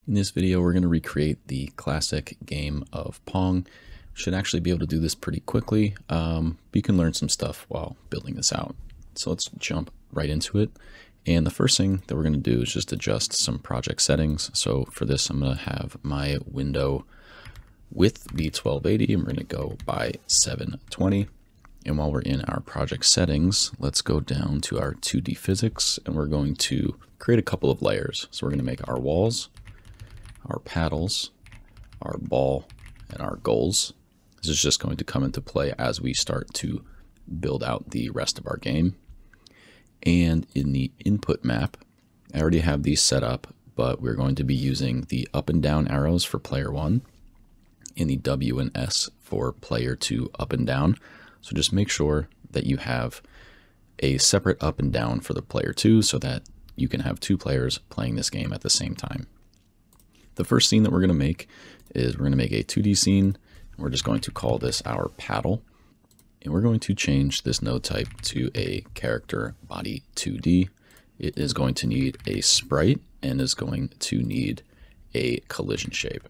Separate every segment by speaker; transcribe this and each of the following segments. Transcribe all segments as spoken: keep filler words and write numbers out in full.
Speaker 1: In this video, we're going to recreate the classic game of Pong. Should actually be able to do this pretty quickly, um, but you can learn some stuff while building this out. So let's jump right into it. And the first thing that we're going to do is just adjust some project settings. So for this, I'm going to have my window width be twelve eighty, and we're going to go by seven twenty. And while we're in our project settings, let's go down to our two D physics, and we're going to create a couple of layers. So we're going to make our walls, our paddles, our ball, and our goals. This is just going to come into play as we start to build out the rest of our game. And in the input map, I already have these set up, but we're going to be using the up and down arrows for player one and the W and S for player two up and down. So just make sure that you have a separate up and down for the player two so that you can have two players playing this game at the same time. The first scene that we're going to make is we're going to make a two D scene. We're just going to call this our paddle. And we're going to change this node type to a character body two D. It is going to need a sprite and is going to need a collision shape.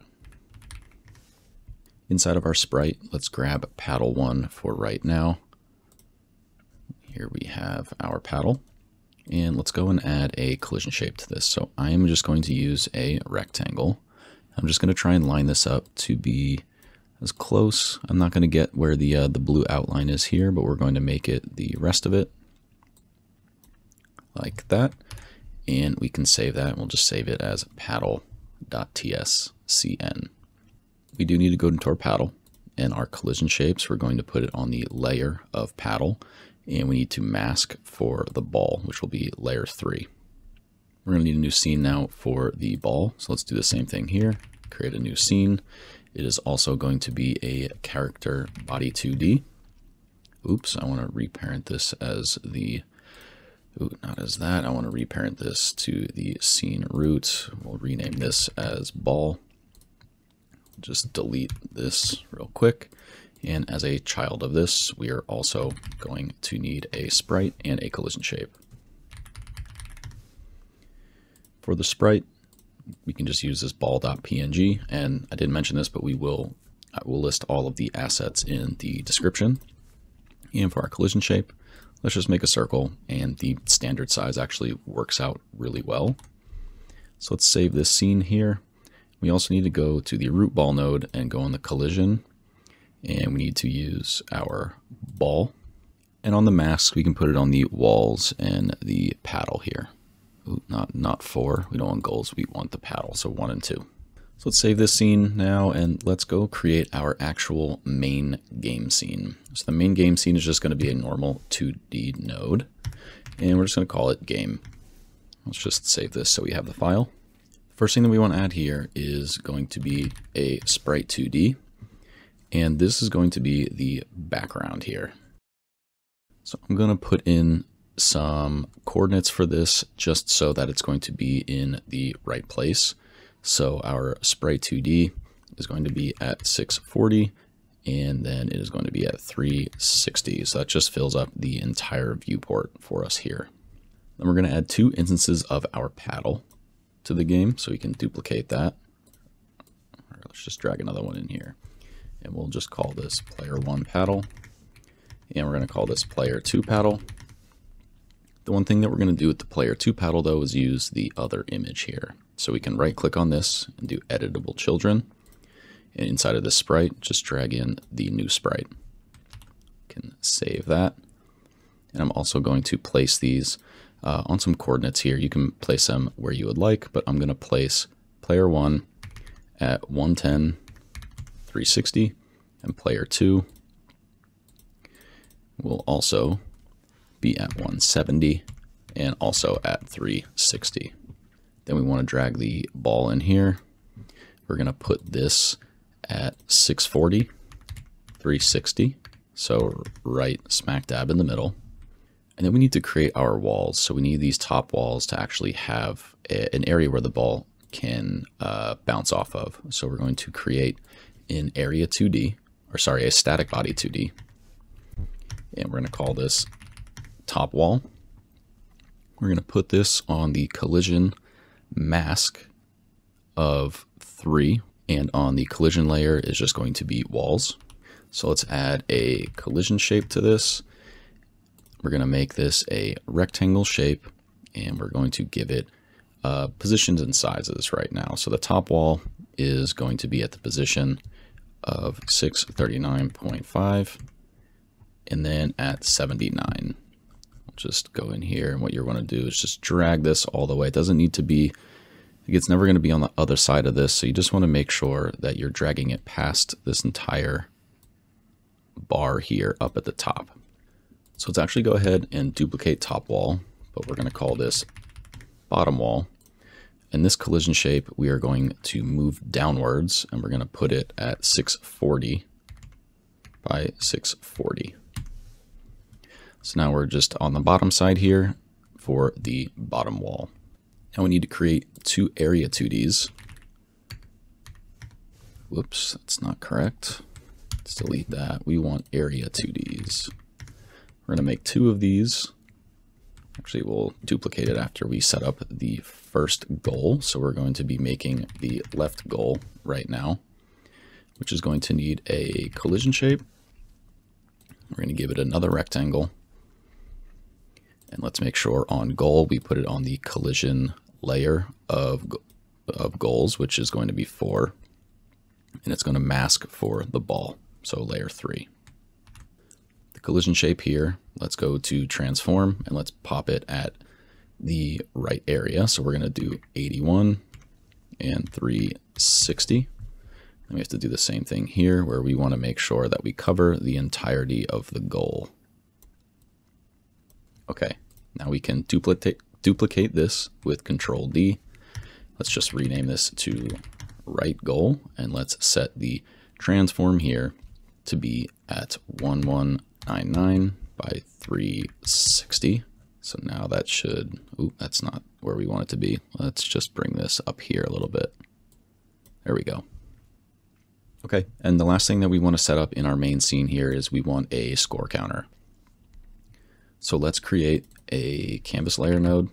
Speaker 1: Inside of our sprite, let's grab paddle one for right now. Here we have our paddle. And let's go and add a collision shape to this. So I am just going to use a rectangle. I'm just going to try and line this up to be as close. I'm not going to get where the uh, the blue outline is here, but we're going to make it the rest of it like that. And we can save that. We'll just save it as paddle.tscn. We do need to go into our paddle and our collision shapes. We're going to put it on the layer of paddle. And we need to mask for the ball, which will be layer three. We're going to need a new scene now for the ball. So let's do the same thing here. Create a new scene. It is also going to be a character body two D. Oops, I want to reparent this as the, ooh, not as that. I want to reparent this to the scene root. We'll rename this as ball. Just delete this real quick. And as a child of this, we are also going to need a sprite and a collision shape. For the sprite, we can just use this ball.png, and I didn't mention this, but we will I will list all of the assets in the description. And for our collision shape, let's just make a circle, and the standard size actually works out really well. So let's save this scene here. We also need to go to the root ball node and go on the collision. And we need to use our ball. And on the masks, we can put it on the walls and the paddle here. Ooh, not, not four. We don't want goals. We want the paddle. So one and two. So let's save this scene now and let's go create our actual main game scene. So the main game scene is just going to be a normal two D node. And we're just going to call it game. Let's just save this so we have the file. First thing that we want to add here is going to be a sprite two D. And this is going to be the background here. So I'm going to put in some coordinates for this just so that it's going to be in the right place. So our sprite two D is going to be at six forty, and then it is going to be at three sixty. So that just fills up the entire viewport for us here. Then we're going to add two instances of our paddle to the game, so we can duplicate that. All right, let's just drag another one in here. And we'll just call this player one paddle. And we're going to call this player two paddle. The one thing that we're going to do with the player two paddle, though, is use the other image here. So we can right click on this and do editable children. And inside of this sprite, just drag in the new sprite. Can save that. And I'm also going to place these uh, on some coordinates here. You can place them where you would like, but I'm going to place player one at one ten, three sixty, and player two will also be at one seventy and also at three sixty. Then we want to drag the ball in here. We're going to put this at six forty, three sixty, so right smack dab in the middle. And then we need to create our walls. So we need these top walls to actually have a, an area where the ball can uh, bounce off of. So we're going to create in area two D, or sorry, a static body two D. And we're going to call this top wall. We're going to put this on the collision mask of three, and on the collision layer is just going to be walls. So let's add a collision shape to this. We're going to make this a rectangle shape, and we're going to give it uh, positions and sizes right now. So the top wall is going to be at the position of six thirty-nine point five, and then at seventy-nine. I'll just go in here, and what you're going to do is just drag this all the way. It doesn't need to be, it's never going to be on the other side of this, so you just want to make sure that you're dragging it past this entire bar here up at the top. So let's actually go ahead and duplicate top wall, but we're going to call this bottom wall. And this collision shape, we are going to move downwards, and we're going to put it at six forty by six forty. So now we're just on the bottom side here for the bottom wall. Now we need to create two area two Ds. Whoops, that's not correct. Let's delete that. We want area two Ds. We're going to make two of these. Actually, we'll duplicate it after we set up the first goal. So we're going to be making the left goal right now, which is going to need a collision shape. We're going to give it another rectangle. And let's make sure on goal, we put it on the collision layer of, of goals, which is going to be four. And it's going to mask for the ball, so layer three. The collision shape here, let's go to transform, and let's pop it at the right area. So we're going to do eighty-one and three sixty. And we have to do the same thing here, where we want to make sure that we cover the entirety of the goal. Okay, now we can duplicate duplicate this with control D. Let's just rename this to right goal, and let's set the transform here to be at eleven ninety-nine by three sixty. So now that should, ooh, that's not where we want it to be. Let's just bring this up here a little bit. There we go. Okay, and the last thing that we want to set up in our main scene here is we want a score counter. So let's create a canvas layer node.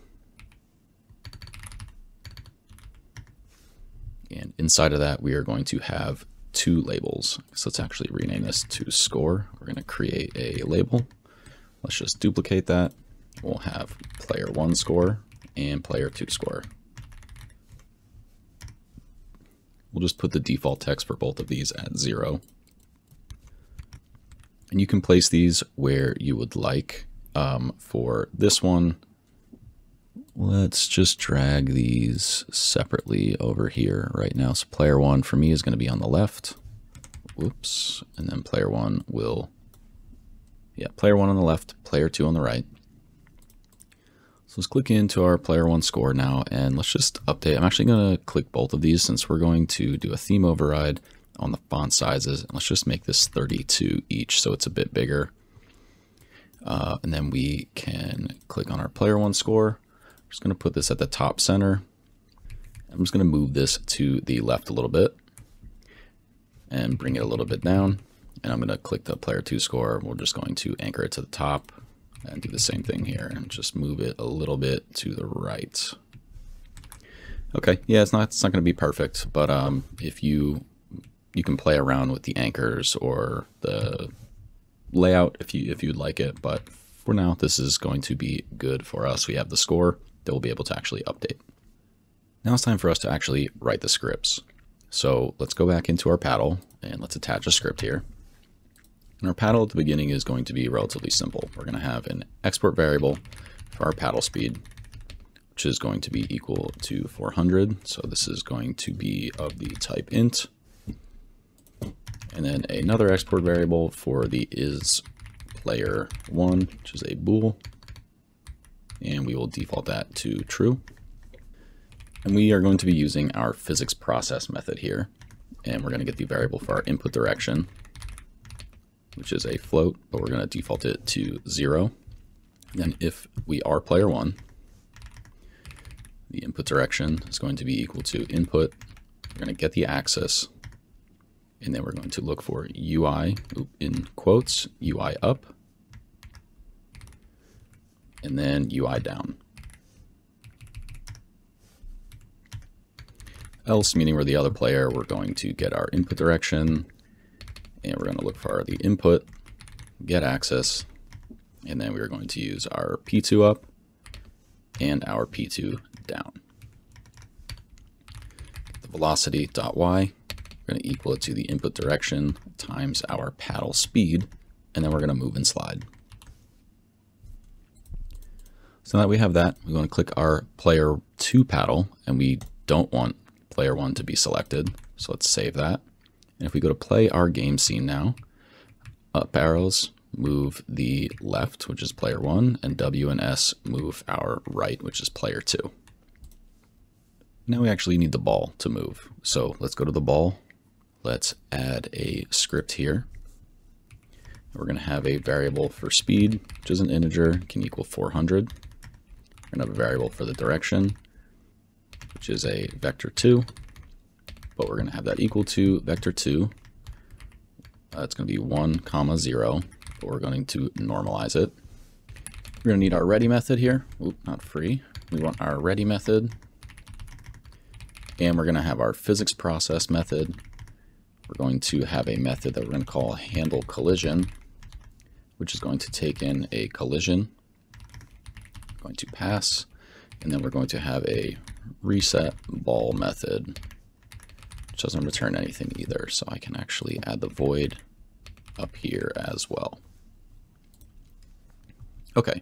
Speaker 1: And inside of that, we are going to have two labels. So let's actually rename this to score. We're going to create a label. Let's just duplicate that. We'll have player one score and player two score. We'll just put the default text for both of these at zero. And you can place these where you would like. Um, for this one, let's just drag these separately over here right now. So player one for me is going to be on the left. Whoops. And then player one will, yeah, player one on the left, player two on the right. So let's click into our player one score now, and let's just update. I'm actually going to click both of these since we're going to do a theme override on the font sizes. And let's just make this thirty-two each so it's a bit bigger. Uh, and then we can click on our player one score. I'm just going to put this at the top center. I'm just going to move this to the left a little bit and bring it a little bit down. And I'm going to click the player two score. We're just going to anchor it to the top and do the same thing here and just move it a little bit to the right. Okay, yeah, it's not it's not going to be perfect, but um, if you you can play around with the anchors or the layout if you if you'd like it, but for now this is going to be good for us. We have the score that we'll be able to actually update. Now it's time for us to actually write the scripts. So let's go back into our paddle and let's attach a script here. And our paddle at the beginning is going to be relatively simple. We're going to have an export variable for our paddle speed, which is going to be equal to four hundred. So this is going to be of the type int. And then another export variable for the is player one, which is a bool. And we will default that to true. And we are going to be using our physics process method here. And we're going to get the variable for our input direction, which is a float, but we're going to default it to zero. And then if we are player one, the input direction is going to be equal to input. We're going to get the axis. And then we're going to look for U I, in quotes, U I up, and then U I down. else, meaning we're the other player, we're going to get our input direction, and we're going to look for the input, get access, and then we're going to use our P two up and our P two down. The velocity dot y, we're going to equal it to the input direction times our paddle speed, and then we're going to move and slide. So now that we have that, we want to click our player two paddle, and we don't want player one to be selected. So let's save that. And if we go to play our game scene now, up arrows move the left, which is player one, and W and S move our right, which is player two. Now we actually need the ball to move. So let's go to the ball. Let's add a script here. We're going to have a variable for speed, which is an integer, can equal four hundred. We're going to have a variable for the direction, which is a vector two, but we're going to have that equal to vector two. Uh, it's going to be one comma zero, but we're going to normalize it. We're going to need our ready method here. Oop, not free. We want our ready method. And we're going to have our physics process method. We're going to have a method that we're going to call handle collision, which is going to take in a collision, going to pass, and then we're going to have a reset ball method, which doesn't return anything either. So I can actually add the void up here as well. Okay.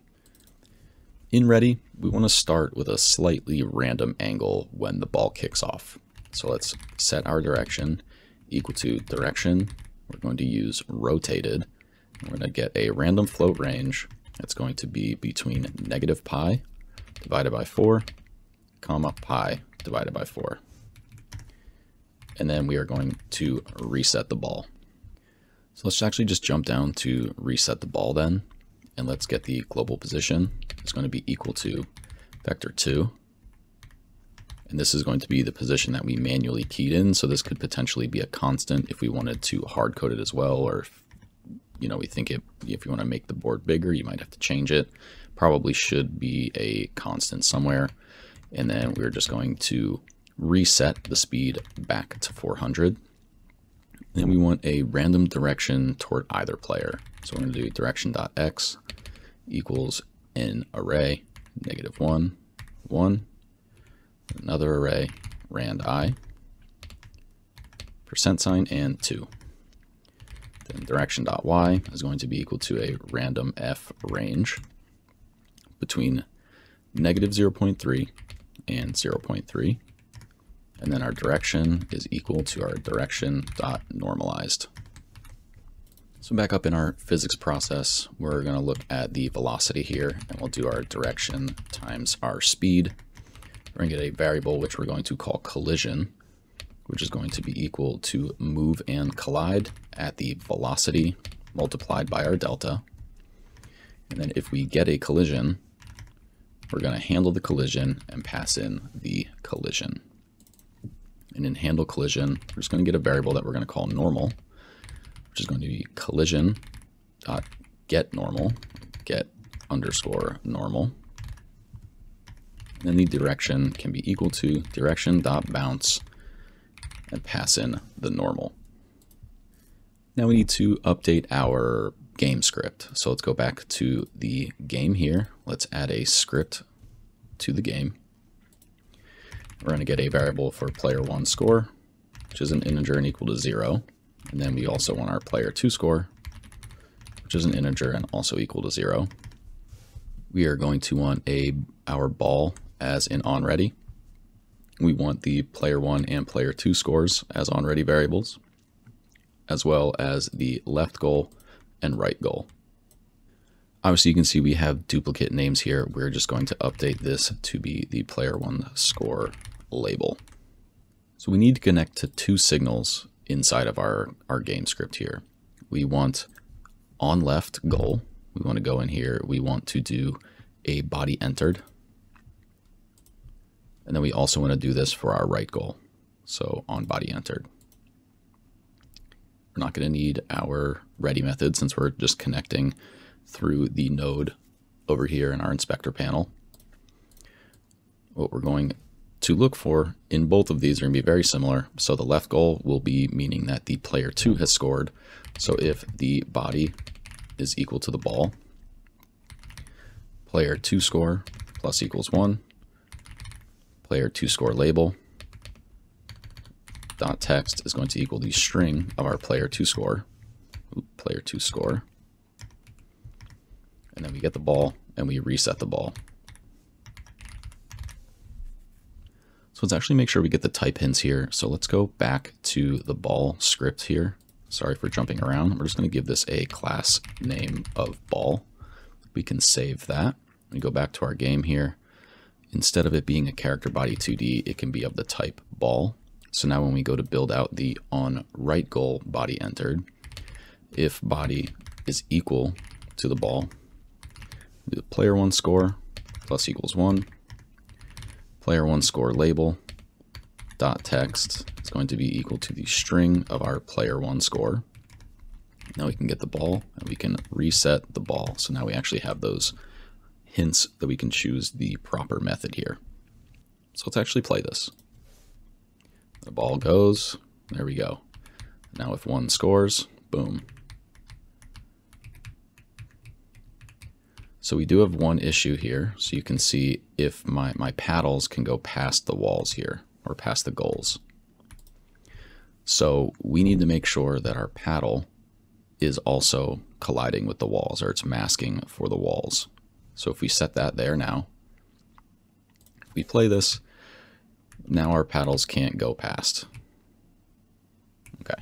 Speaker 1: In ready, we want to start with a slightly random angle when the ball kicks off. So let's set our direction equal to direction. We're going to use rotated. And we're going to get a random float range that's going to be between negative pi divided by four, comma pi divided by four. And then we are going to reset the ball. So let's actually just jump down to reset the ball then. And let's get the global position. It's going to be equal to vector two. And this is going to be the position that we manually keyed in. So this could potentially be a constant if we wanted to hard code it as well, or if, you know, we think it, if you want to make the board bigger, you might have to change it. Probably should be a constant somewhere. And then we're just going to reset the speed back to four hundred. Then we want a random direction toward either player. So we're going to do direction.x equals an array, negative one, one, another array, rand I, percent sign, and two. Then direction.y is going to be equal to a random f range between negative zero point three and zero point three. And then our direction is equal to our direction dot normalized. So back up in our physics process, we're going to look at the velocity here, and we'll do our direction times our speed. We're going to get a variable which we're going to call collision, which is going to be equal to move and collide at the velocity multiplied by our delta. And then if we get a collision, we're going to handle the collision and pass in the collision. And in handle collision, we're just going to get a variable that we're going to call normal, which is going to be collision dot get normal, get underscore normal. And then the direction can be equal to direction dot bounce and pass in the normal. Now we need to update our game script. So let's go back to the game here. Let's add a script to the game. We're going to get a variable for player one score, which is an integer and equal to zero. And then we also want our player two score, which is an integer and also equal to zero. We are going to want a our ball as in onReady. We want the player one and player two scores as onReady variables, as well as the left goal and right goal. Obviously, you can see we have duplicate names here. We're just going to update this to be the player one score label. So we need to connect to two signals inside of our, our game script here. We want on left goal. We want to go in here. We want to do a body entered. And then we also want to do this for our right goal. So on body entered. We're not going to need our ready method since we're just connecting through the node over here in our inspector panel. What we're going to look for in both of these are going to be very similar. So the left goal will be meaning that the player two has scored. So if the body is equal to the ball, player two score plus equals one, player two score label dot text is going to equal the string of our player two score, Oop, player two score, and then we get the ball and we reset the ball. So let's actually make sure we get the type hints here. So let's go back to the ball script here. Sorry for jumping around. We're just going to give this a class name of ball. We can save that. We go back to our game here. Instead of it being a character body two D, it can be of the type ball. So now when we go to build out the on right goal body entered, if body is equal to the ball, do the player one score plus equals one, player one score label dot text is going to be equal to the string of our player one score. Now we can get the ball and we can reset the ball. So now we actually have those hints that we can choose the proper method here. So let's actually play this. The ball goes, there we go. Now if one scores, boom. So we do have one issue here. So you can see if my, my paddles can go past the walls here or past the goals. So we need to make sure that our paddle is also colliding with the walls, or it's masking for the walls. So if we set that there now, if we play this, now our paddles can't go past. Okay.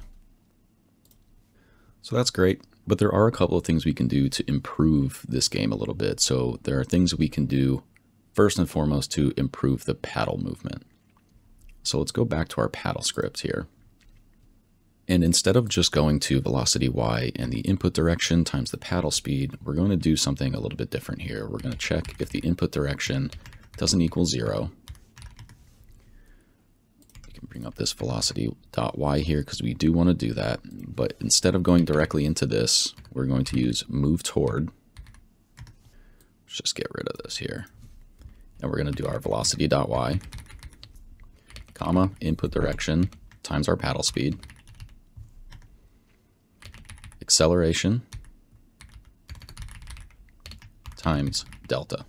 Speaker 1: So that's great, but there are a couple of things we can do to improve this game a little bit. So there are things we can do first and foremost to improve the paddle movement. So let's go back to our paddle script here. And instead of just going to velocity y and the input direction times the paddle speed, we're going to do something a little bit different here. We're going to check if the input direction doesn't equal zero. We can bring up this velocity.y here because we do want to do that. But instead of going directly into this, we're going to use move toward. Let's just get rid of this here. And we're going to do our velocity.y, comma, input direction times our paddle speed, acceleration times delta.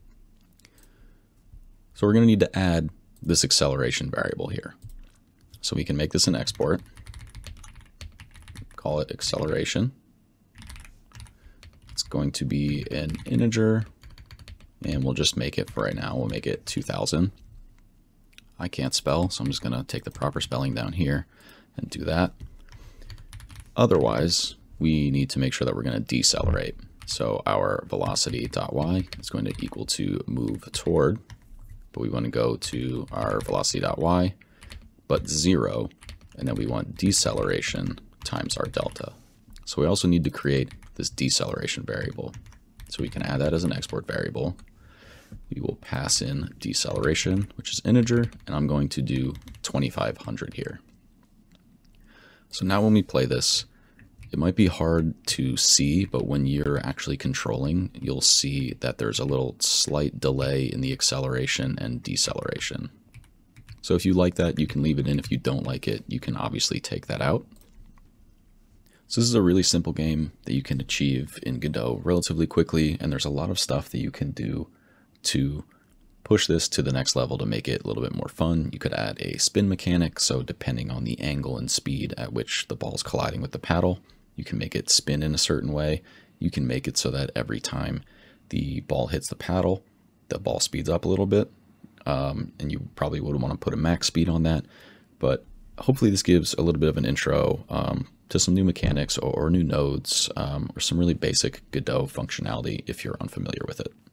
Speaker 1: So we're going to need to add this acceleration variable here. So we can make this an export, call it acceleration. It's going to be an integer, and we'll just make it for right now. We'll make it two thousand. I can't spell, so I'm just going to take the proper spelling down here and do that. Otherwise, we need to make sure that we're going to decelerate. So our velocity.y is going to equal to move toward, but we want to go to our velocity.y, but zero, and then we want deceleration times our delta. So we also need to create this deceleration variable. So we can add that as an export variable. We will pass in deceleration, which is integer, and I'm going to do twenty-five hundred here. So now when we play this, it might be hard to see, but when you're actually controlling, you'll see that there's a little slight delay in the acceleration and deceleration. So if you like that, you can leave it in. If you don't like it, you can obviously take that out. So this is a really simple game that you can achieve in Godot relatively quickly, and there's a lot of stuff that you can do to push this to the next level to make it a little bit more fun. You could add a spin mechanic, so depending on the angle and speed at which the ball's colliding with the paddle, you can make it spin in a certain way. You can make it so that every time the ball hits the paddle, the ball speeds up a little bit, um, and you probably would want to put a max speed on that. But hopefully this gives a little bit of an intro um, to some new mechanics or, or new nodes um, or some really basic Godot functionality if you're unfamiliar with it.